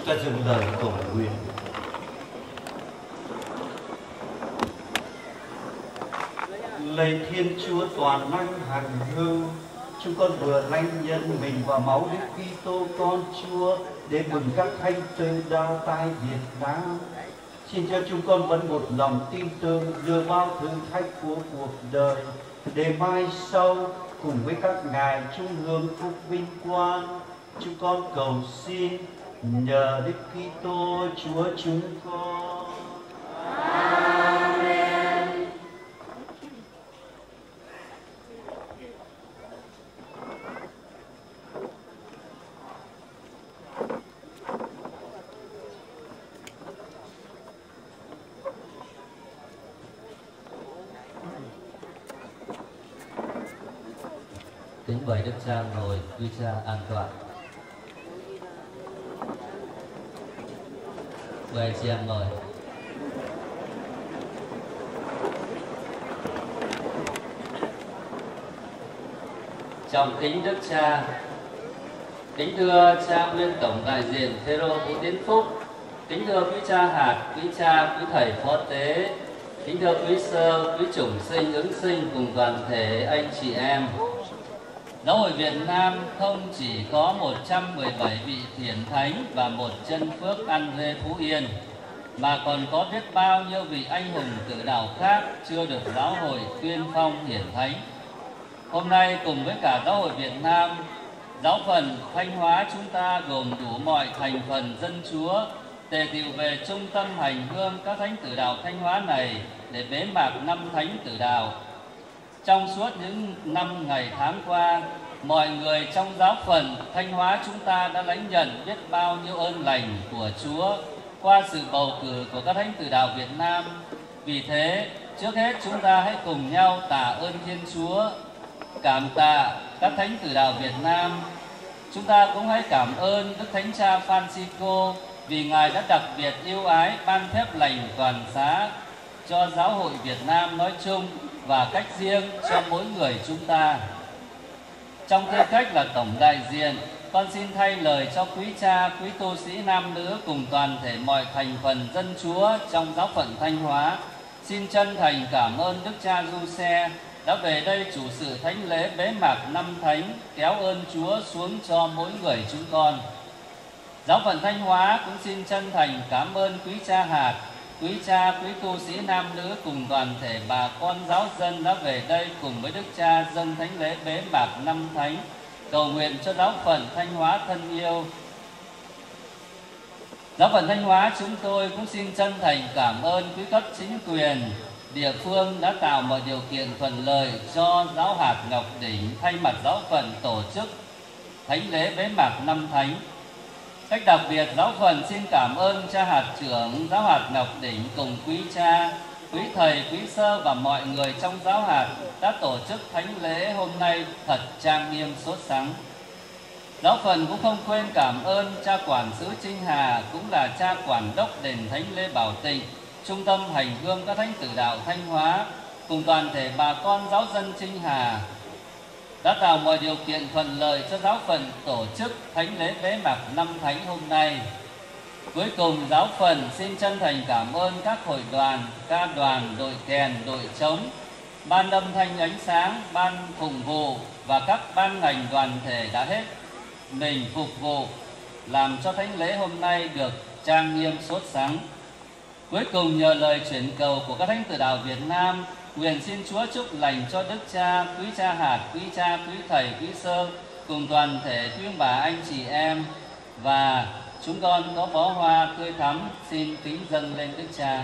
ta dừng lời cầu nguyện. Lạy Thiên Chúa toàn năng hằng hữu, chúng con vừa lãnh nhân mình và máu Đức Kitô con Chúa để mừng các thánh tử đạo tại Việt Nam. Xin cho chúng con vẫn một lòng tin tưởng đưa bao thử thách của cuộc đời, để mai sau cùng với các ngài chung hưởng phúc vinh quang. Chúng con cầu xin nhờ Đức Kitô Chúa chúng con. Amen. Kính bày Đức Cha ngồi, quý cha an toàn. Mời anh chị em ngồi. Trọng kính Đức Cha, kính thưa cha nguyên tổng đại diện Phêrô Vũ Tiến Phúc, kính thưa quý cha hạt, quý cha, quý thầy phó tế, kính thưa quý sơ, quý chủng sinh, ứng sinh cùng toàn thể anh chị em. Giáo hội Việt Nam không chỉ có 117 vị thiện thánh và một chân phước An Lê Phú Yên, mà còn có biết bao nhiêu vị anh hùng tử đạo khác chưa được giáo hội tuyên phong hiển thánh. Hôm nay cùng với cả giáo hội Việt Nam, giáo phận Thanh Hóa chúng ta gồm đủ mọi thành phần dân Chúa tề tựu về trung tâm hành hương các thánh tử đạo Thanh Hóa này để bế mạc năm thánh tử đạo. Trong suốt những năm ngày tháng qua, mọi người trong giáo phận Thanh Hóa chúng ta đã lãnh nhận biết bao nhiêu ơn lành của Chúa qua sự bầu cử của các thánh tử đạo Việt Nam. Vì thế, trước hết chúng ta hãy cùng nhau tạ ơn Thiên Chúa, cảm tạ các thánh tử đạo Việt Nam. Chúng ta cũng hãy cảm ơn Đức Thánh Cha Francisco vì Ngài đã đặc biệt yêu ái ban phép lành toàn xá cho giáo hội Việt Nam nói chung và cách riêng cho mỗi người chúng ta. Trong tư cách là tổng đại diện, con xin thay lời cho quý cha, quý tu sĩ nam nữ cùng toàn thể mọi thành phần dân Chúa trong giáo phận Thanh Hóa. Xin chân thành cảm ơn Đức cha Du Xe đã về đây chủ sự thánh lễ bế mạc năm thánh, kéo ơn Chúa xuống cho mỗi người chúng con. Giáo phận Thanh Hóa cũng xin chân thành cảm ơn quý cha hạt, quý cha, quý tu sĩ nam nữ cùng toàn thể bà con giáo dân đã về đây cùng với Đức Cha dâng thánh lễ bế mạc năm thánh, cầu nguyện cho giáo phận Thanh Hóa thân yêu. Giáo phận Thanh Hóa chúng tôi cũng xin chân thành cảm ơn quý cấp chính quyền địa phương đã tạo mọi điều kiện thuận lợi cho giáo hạt Ngọc Đỉnh thay mặt giáo phận tổ chức thánh lễ bế mạc năm thánh. Cách đặc biệt, giáo phận xin cảm ơn cha hạt trưởng giáo hạt Ngọc Đỉnh cùng quý cha, quý thầy, quý sơ và mọi người trong giáo hạt đã tổ chức thánh lễ hôm nay thật trang nghiêm sốt sắng. Giáo phận cũng không quên cảm ơn cha quản sứ Trinh Hà, cũng là cha quản đốc đền thánh lễ Bảo Tịnh, trung tâm hành hương các thánh tử đạo Thanh Hóa, cùng toàn thể bà con giáo dân Trinh Hà đã tạo mọi điều kiện thuận lợi cho giáo phận tổ chức thánh lễ bế mạc năm thánh hôm nay. Cuối cùng, giáo phận xin chân thành cảm ơn các hội đoàn, ca đoàn, đội kèn, đội trống, ban âm thanh ánh sáng, ban phụng vụ và các ban ngành đoàn thể đã hết mình phục vụ làm cho thánh lễ hôm nay được trang nghiêm sốt sắng. Cuối cùng, nhờ lời chuyển cầu của các thánh tử đạo Việt Nam, nguyện xin Chúa chúc lành cho Đức Cha, quý cha hạt, quý cha, quý thầy, quý sơ cùng toàn thể quý bà anh chị em, và chúng con có bó hoa tươi thắm xin kính dâng lên Đức Cha.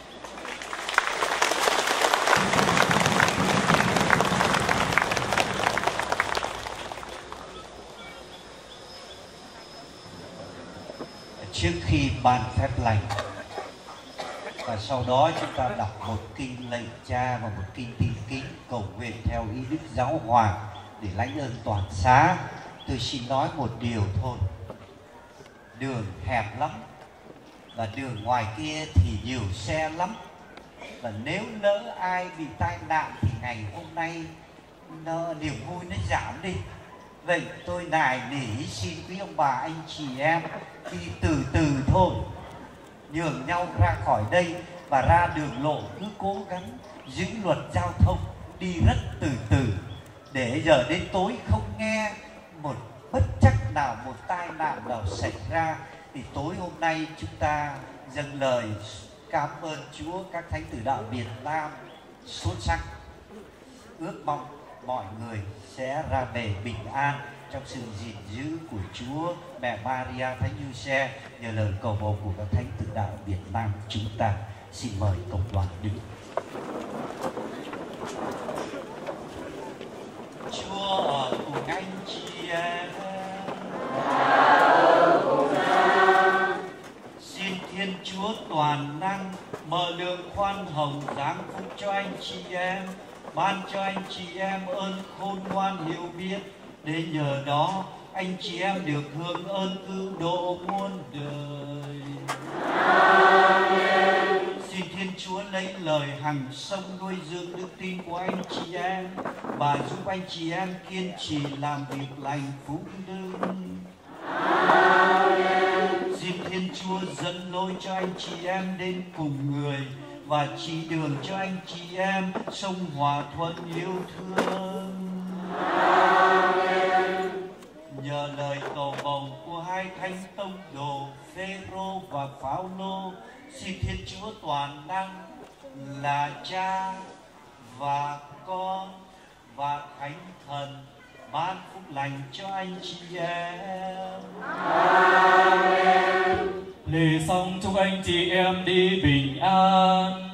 Trước khi ban phép lành và sau đó chúng ta đọc một kinh lạy cha và một kinh tin kính cầu nguyện theo ý Đức Giáo Hoàng để lãnh ơn toàn xá, tôi xin nói một điều thôi. Đường hẹp lắm và đường ngoài kia thì nhiều xe lắm, và nếu lỡ ai bị tai nạn thì ngày hôm nay niềm vui nó giảm đi. Vậy tôi nài nỉ xin quý ông bà anh chị em đi từ từ thôi, nhường nhau ra khỏi đây và ra đường lộ cứ cố gắng giữ luật giao thông, đi rất từ từ, để giờ đến tối không nghe một bất trắc nào, một tai nạn nào xảy ra. Thì tối hôm nay chúng ta dâng lời cảm ơn Chúa, các thánh tử đạo Việt Nam xuất sắc, ước mong mọi người sẽ ra về bình an trong sự gìn giữ của Chúa Mẹ Maria, Thánh Giuse, nhờ lời cầu bầu của các thánh tử đạo Việt Nam chúng ta. Xin mời cộng đoàn đứng. Chúa ở cùng anh chị em. Xin Thiên Chúa toàn năng mở đường khoan hồng giáng phúc cho anh chị em, ban cho anh chị em ơn khôn ngoan hiểu biết, để nhờ đó anh chị em được hưởng ơn cứu độ muôn đời. Amen. Xin Thiên Chúa lấy lời hằng sông nuôi dưỡng đức tin của anh chị em và giúp anh chị em kiên trì làm việc lành phúc đức. Amen. Xin Thiên Chúa dẫn lối cho anh chị em đến cùng người và chỉ đường cho anh chị em sống hòa thuận yêu thương. Amen. Nhờ lời cầu bầu của hai thánh tông đồ Phêrô và Phao-lô, xin Thiên Chúa toàn năng là Cha và Con và Thánh Thần ban phúc lành cho anh chị em. Amen. Lễ xong chúc anh chị em đi bình an.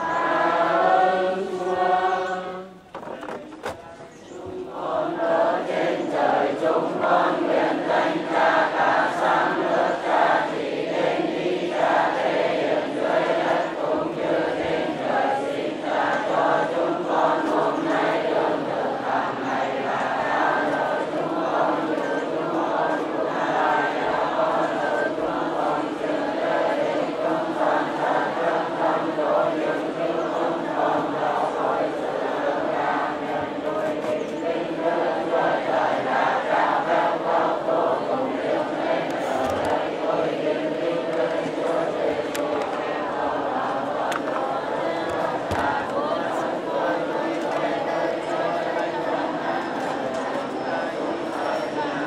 Chúng con ở trên trời, chúng con nguyện danh Cha cả sang nước Cha chỉ đến ý Cha thể hiện dưới đất cũng như trên trời. Xin Cha cho chúng con hôm nay lương thực hàng ngày và tha lỗi chúng con như chúng con cũng tha cho con lỗi chúng con, đừng để đến chúng con ra trong tâm tội, nhưng cứu chúng con ra khỏi sự lương gian. Nhân đôi kính linh Đức Chúa Trời đã trao phép bao vô cùng yêu mến ở đây. Tôi kính linh Đức Chúa Giêsu phép con làm con lộ ta của chúng tôi lui về nơi Chúa Thánh Thần năng là chúng tôi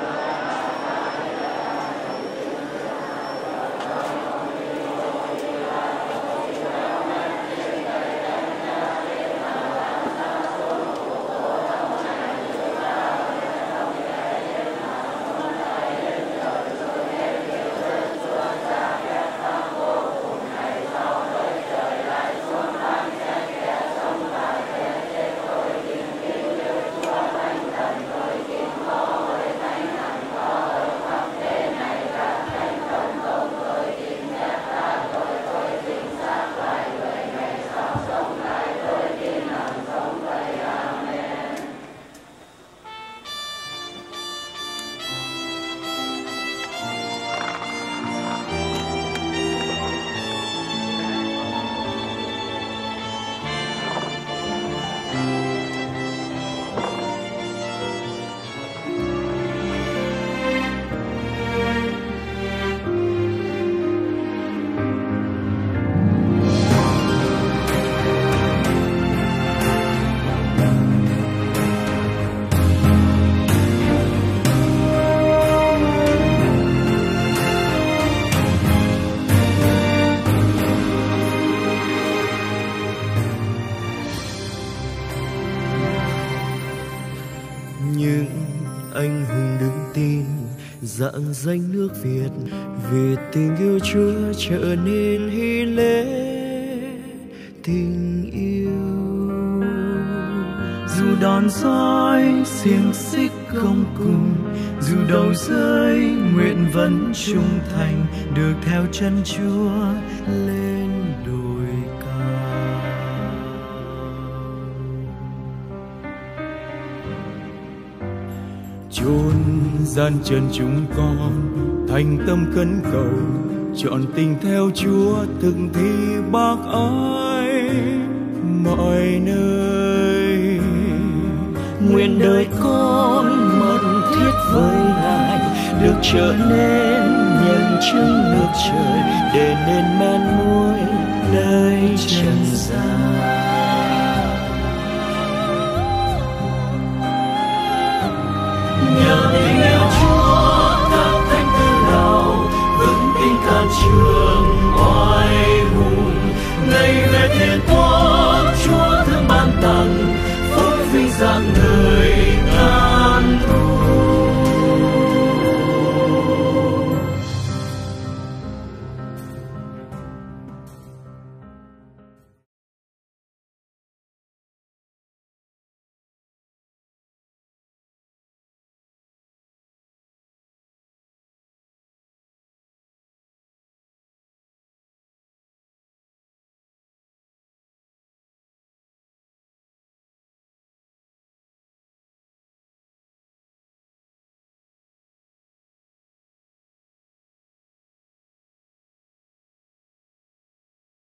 anh hùng đứng tin rạng danh nước Việt, vì tình yêu Chúa trở nên hy lễ tình yêu. Dù đòn roi xiềng xích không cùng, dù đầu rơi nguyện vẫn trung thành, được theo chân Chúa lên đồi cao. Chốn gian trần chúng con thành tâm khấn cầu, chọn tình theo Chúa từng thi bác ái mọi nơi. Nguyện đời con mật thiết với Ngài, được trở nên nhân chứng nước trời, để nên men muối nơi trần gian.